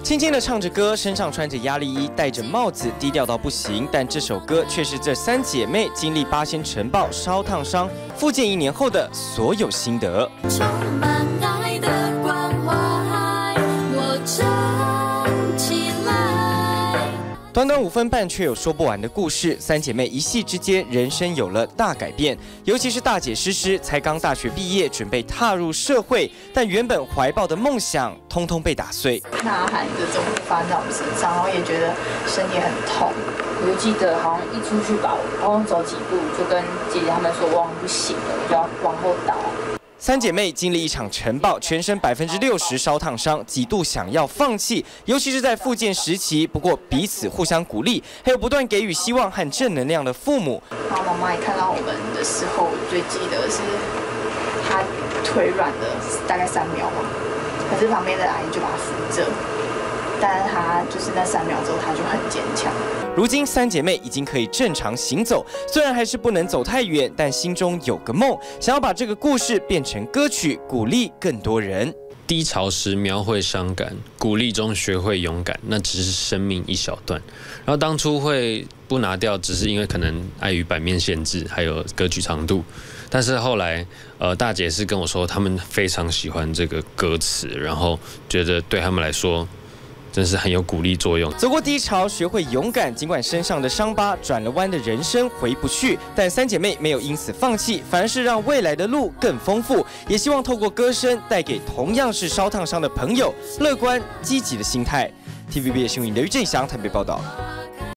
轻轻地唱着歌，身上穿着压力衣，戴着帽子，低调到不行。但这首歌却是这3姐妹经历8仙尘爆、烧烫伤、复健1年后的所有心得。充满爱的关怀，我站起来。短短5分半，却有说不完的故事。3姐妹一夕之间，人生有了大改变。尤其是大姐诗诗，才刚大学毕业，准备踏入社会，但原本怀抱的梦想，通通被打碎。 呐喊这种发生在我们身上，然后也觉得身体很痛。我就记得好像一出去吧，我刚走几步就跟姐姐她们说我不行了，我就要往后倒。 3姐妹经历一场尘爆，全身60%烧烫伤，几度想要放弃，尤其是在复健时期。不过彼此互相鼓励，还有不断给予希望和正能量的父母。 然后妈妈一看到我们的时候，我最记得是她腿软了大概3秒吧，可是旁边的阿姨就把她扶着，但是她就是那3秒之后，她就很坚强。 如今3姐妹已经可以正常行走，虽然还是不能走太远，但心中有个梦，想要把这个故事变成歌曲，鼓励更多人。 低潮时描绘伤感，鼓励中学会勇敢，那只是生命一小段。然后当初会不拿掉，只是因为可能碍于版面限制，还有歌曲长度。但是后来，大姐是跟我说，他们非常喜欢这个歌词，然后觉得对他们来说，真是很有鼓励作用。 走过低潮，学会勇敢，尽管身上的伤疤转了弯的人生回不去，但3姐妹没有因此放弃，反而是让未来的路更丰富。也希望透过歌声，带给同样是烧烫伤的朋友乐观积极的心态。TVB 新闻刘玉正祥台北报道。